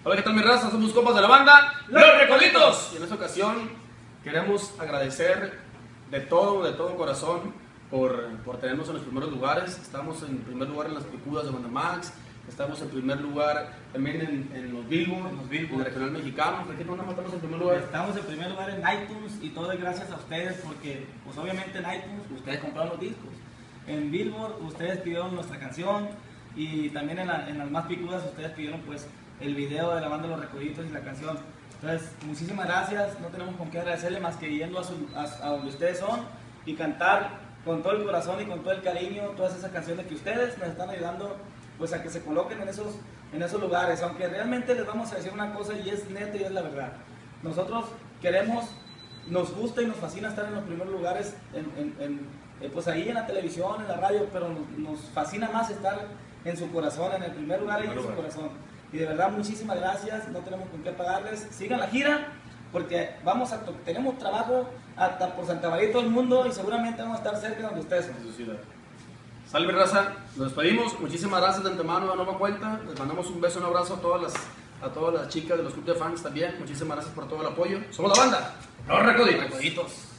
Hola, ¿qué tal mi raza? Somos compas de la banda Los Recoditos. Y en esta ocasión queremos agradecer de todo corazón por tenernos en los primeros lugares. Estamos en primer lugar en las picudas de Bandamax. Estamos en primer lugar también en los Billboard, en el regional mexicano. ¿Por qué no estamos en primer lugar? Estamos en primer lugar en iTunes y todo es gracias a ustedes porque, pues obviamente en iTunes ustedes compraron los discos. En Billboard ustedes pidieron nuestra canción y también en las más picudas ustedes pidieron pues el video de la banda Los Recoditos y la canción. Entonces, muchísimas gracias, no tenemos con qué agradecerle más que yendo a donde ustedes son y cantar con todo el corazón y con todo el cariño todas esas canciones que ustedes nos están ayudando pues a que se coloquen en esos lugares, aunque realmente les vamos a decir una cosa y es neta y es la verdad. Nosotros queremos, nos gusta y nos fascina estar en los primeros lugares, pues ahí en la televisión, en la radio, pero nos fascina más estar en su corazón, en el primer lugar y en su corazón. Y de verdad muchísimas gracias, no tenemos con qué pagarles, sigan la gira, porque tenemos trabajo hasta por Santa María y todo el mundo y seguramente vamos a estar cerca de donde ustedes son. En su ciudad. Salve raza, nos despedimos, muchísimas gracias de antemano de nueva cuenta, les mandamos un beso, un abrazo a todas las chicas de los clubes de fans también, muchísimas gracias por todo el apoyo, somos la banda Los Recoditos.